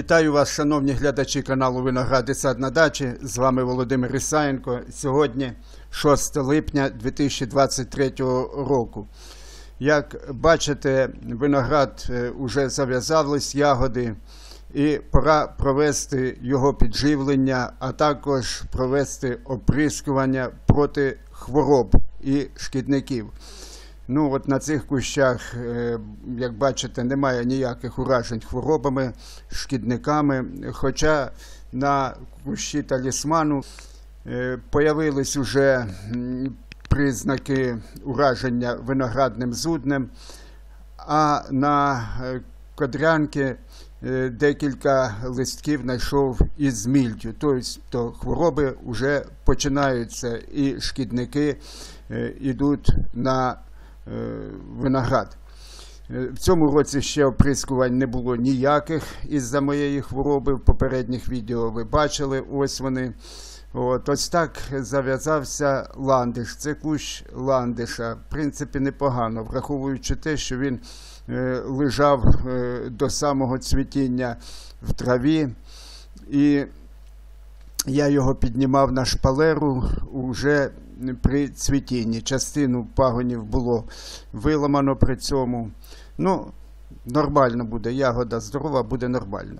Вітаю вас, шановні глядачі каналу «Виноград і сад на дачі». З вами Володимир Ісаєнко. Сьогодні 6 липня 2023 року. Як бачите, виноград вже зав'язались, ягоди, і пора провести його підживлення, а також провести оприскування проти хвороб і шкідників. Ну, от на цих кущах, як бачите, немає ніяких уражень хворобами, шкідниками, хоча на кущі талісману появились уже признаки ураження виноградним зуднем, а на кодрянки декілька листків знайшов із мільдю. Тобто хвороби вже починаються і шкідники йдуть на виноград. В цьому році ще оприскувань не було ніяких із-за моєї хвороби. В попередніх відео ви бачили, ось вони. Ось так зав'язався ландиш. Це кущ ландиша. В принципі, непогано, враховуючи те, що він лежав до самого цвітіння в траві. І я його піднімав на шпалеру уже при цвітінні. Частину пагонів було виламано при цьому. Ну, нормально буде, ягода здорова, буде нормально.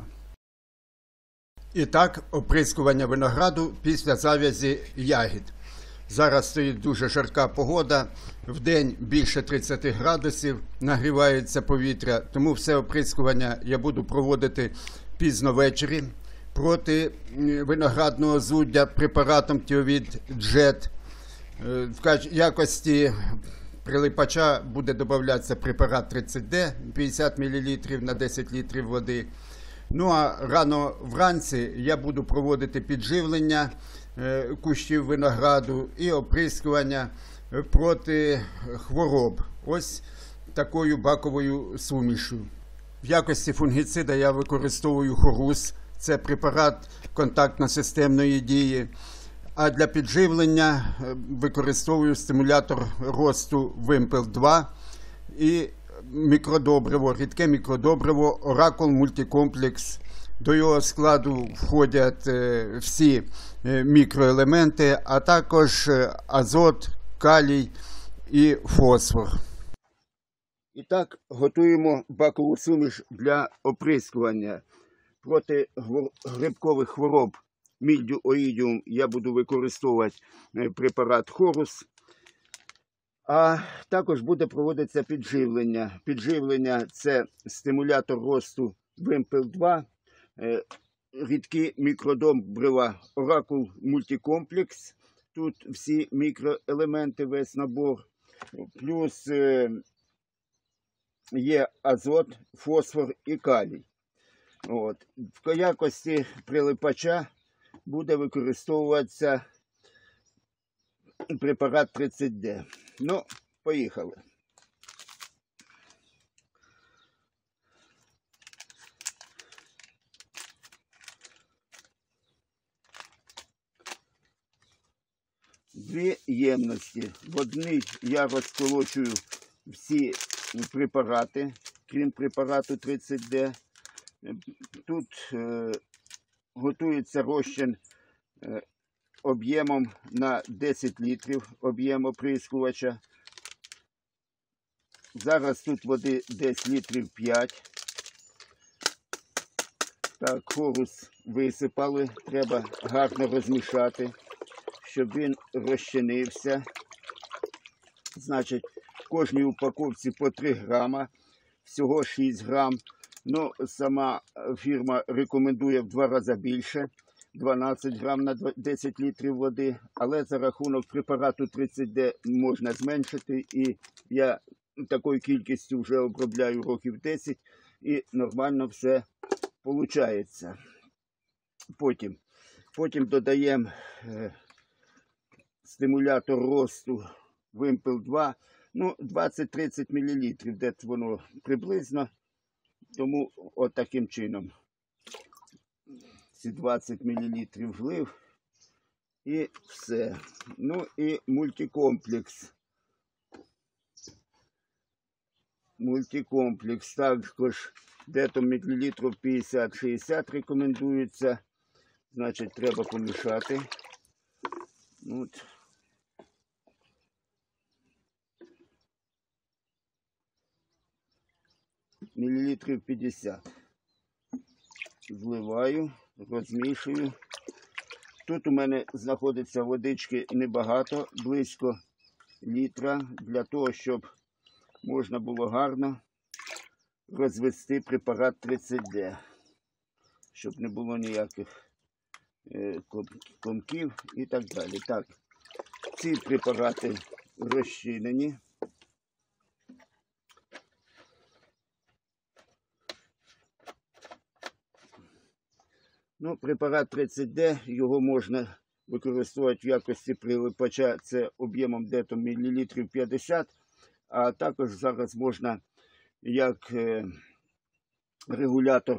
І так, оприскування винограду після зав'язі ягід. Зараз стоїть дуже жарка погода, вдень більше 30 градусів, нагрівається повітря, тому все оприскування я буду проводити пізно ввечері проти виноградного зуддя препаратом Тіовід Джет. В якості прилипача буде додаватися препарат 30D, 50 мл на 10 літрів води. Ну а рано вранці я буду проводити підживлення кущів винограду і оприскування проти хвороб. Ось такою баковою сумішю. В якості фунгіцида я використовую Хорус. Це препарат контактно-системної дії. А для підживлення використовую стимулятор росту Вимпел 2 і мікродобриво, рідке мікродобриво Оракул Мультикомплекс. До його складу входять всі мікроелементи, а також азот, калій і фосфор. І так, готуємо бакову суміш для оприскування. Проти грибкових хвороб мільдю оїдіум я буду використовувати препарат Хорус. А також буде проводитися підживлення. Підживлення – це стимулятор росту Вимпел 2, рідкі мікродобрива Оракул Мультикомплекс. Тут всі мікроелементи, весь набор. Плюс є азот, фосфор і калій. В якості прилипача буде використовуватися препарат 30D. Ну, поїхали. Дві ємності. В одній я розколочую всі препарати, крім препарату 30D. Тут готується розчин об'ємом на 10 літрів, об'єм оприскувача. Зараз тут води десь літрів 5. Так, Хорус висипали, треба гарно розмішати, щоб він розчинився. Значить, в кожній упаковці по 3 грама, всього 6 грам. Ну, сама фірма рекомендує в 2 рази більше, 12 грам на 10 літрів води, але за рахунок препарату 30D можна зменшити, і я такою кількістю вже обробляю років 10, і нормально все виходить. Потім додаємо стимулятор росту Вимпел 2, ну, 20-30 мл, де воно приблизно. Тому от таким чином ці 20 мл влив і все. Ну і мультикомплекс. Мультикомплекс також Де-то мілілітрів 50-60 рекомендується. Значить, треба помішати. От. Мілілітрів 50. Зливаю, розмішую. Тут у мене знаходиться водички небагато, близько літра, для того, щоб можна було гарно розвести препарат 30D, щоб не було ніяких комків і так далі. Так, ці препарати розчинені. Ну, препарат 30D, його можна використовувати в якості прилипача, це об'ємом дето мілілітрів 50, а також зараз можна як регулятор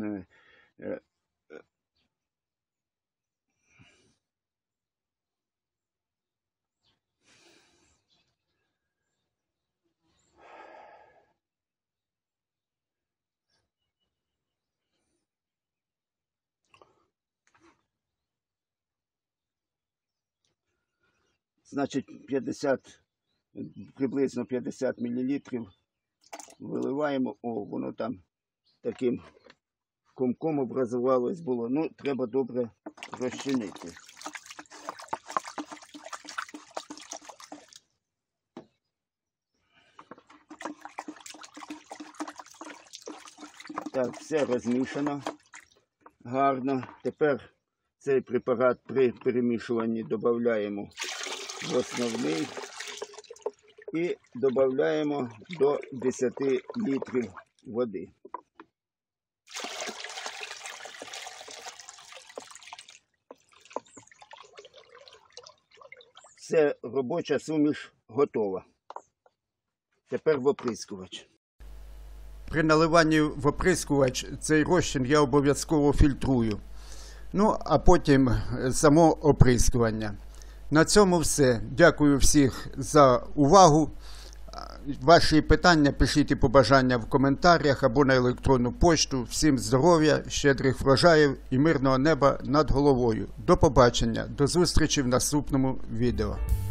значить, приблизно 50 мл виливаємо. О, воно там таким комком образувалось було. Ну, треба добре розчинити. Так, все розмішано гарно. Тепер цей препарат при перемішуванні додаємо в основний і додаємо до 10 літрів води. Все, робоча суміш готова. Тепер в оприскувач. При наливанні в оприскувач цей розчин я обов'язково фільтрую. Ну, а потім само оприскування. На цьому все. Дякую всіх за увагу. Ваші питання пишіть і побажання в коментарях або на електронну пошту. Всім здоров'я, щедрих врожаїв і мирного неба над головою. До побачення, до зустрічі в наступному відео.